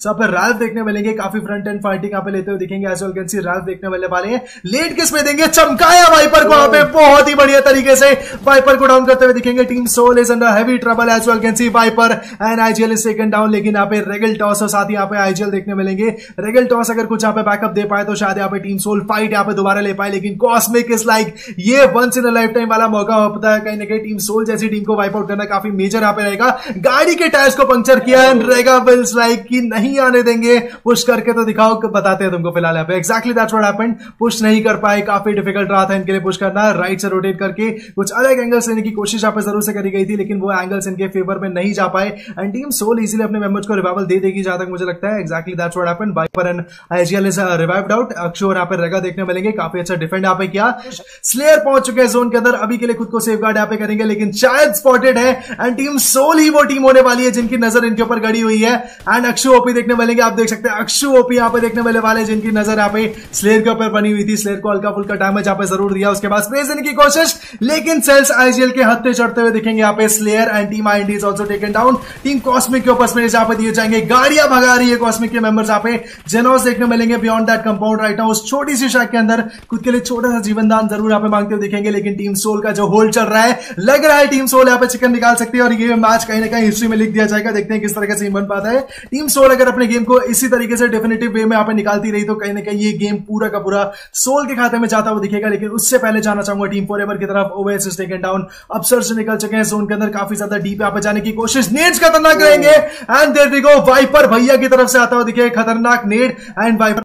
सो यहाँ पे रैल्फ देखने मिलेंगे, काफी फ्रंट एंड फाइटिंग यहाँ पे लेते हुए दिखेंगे। As well can see Ralph देखने वाले हैं। लेट किस में देंगे, चमकाया वाइपर को यहाँ पे बहुत ही बढ़िया तरीके से वाइपर को डाउन करते हुए दिखेंगे। Team Soul is under heavy trouble. As well can see Viper and IGL is taken down. लेकिन यहाँ पे रेगल टॉस और साथ ही यहाँ पे आईजीएल देखने मिलेंगे। रेगल टॉस अगर कुछ यहाँ पे बैकअप दे पाए तो शायद यहाँ पे टीम सोल फाइट यहाँ पे दोबारा ले पाए, लेकिन कॉस्मिक इज लाइक ये once in a life time वाला मौका होता है। कहीं ना कहीं टीम सोल जैसी टीम को वाइप आउट करना काफी मेजर यहाँ पे रहेगा। गाड़ी के टायर्स को पंक्चर किया एंड रेगा विल्स लाइक कि नहीं आने देंगे, पुश करके तो दिखाओ, बताते हैं तुमको फिलहाल यहाँ पे। Exactly that's what happened. Push नहीं कर पाए, काफी डिफिकल्ट रहा था इनके लिए पुश करना। राइट से रोटेट करके कुछ अलग एंगल्स लेने की कोशिश यहाँ पे जरूर से करी गई थी, लेकिन वो एंगल्स इनके फेवर में नहीं जा पाए एंड टीम सोल इजीली अपने मेंबर्स को रिवाइवल दे देगी जहां तक मुझे लगता है। Exactly that's what happened. Viper and IGL is revived out. Akshu और यहाँ पे रेगा देखने मिलेंगे, काफी अच्छा डिफेंड यहाँ पे किया। स्लेयर पहुंच चुके हैं जोन के अंदर, अभी के लिए खुद को सेफगार्ड यहाँ पे करेंगे, लेकिन शायद स्पॉटेड है एंड टीम सोल ही वो टीम होने वाली है जिनकी नजर इनके ऊपर गड़ी हुई है। एंड अक्षु ओपी देखने मिलेंगे, आप देख सकते हैं अक्षु ओपी यहाँ पे देखने वाले वाले जिनकी नजर यहाँ पे स्लेयर के ऊपर बनी हुई थी। स्लेयर को हल्का फुल्का डैमेज यहाँ पे जरूर दिया, उसके बाद स्पेस देने की कोशिश, लेकिन सेल्स आईजीएल के हत्थे चढ़ते हुए दिखेंगे यहाँ पे। Slayer and team IND is also taken down. Team Cosmic के ऊपर स्पेस यहाँ पे दिए जाएंगे। गाड़ियां भगा रही है कॉस्मिक के मेंबर्स यहाँ पे। जेनोस देखने मिलेंगे beyond that compound right now. उस छोटी सी शैक के अंदर खुद के लिए छोटा सा जीवन दान जरूर यहाँ पे मांगते हुए दिखेंगे, लेकिन टीम सोल का जो होल्ड चल रहा है, लग रहा है टीम सोल यहाँ पे चिकन निकाल सकती है और ये मैच कहीं ना कहीं हिस्ट्री में लिख दिया जाएगा। देखते हैं किस तरह का सीन बन पाता है। टीम सोल अगर अपने गेम को इसी तरीके से डेफिनेटिव वे में यहाँ पे निकालती रही तो कहीं ना कहीं ये गेम पूरा का पूरा सोल के खाते में जाता हुआ दिखेगा। लेकिन उससे पहले जाना चाहूंगा टीम फॉरएवर की तरफ। Owais is taken down. Upsurge निकल चुके हैं जोन के अंदर, काफी ज्यादा डीप यहाँ पे जाने की कोशिश, नेड्स खतरनाक रहेंगे and there we go. Viper भैया की तरफ से आता हुआ दिखे खतरनाक नेड एंड वाइपर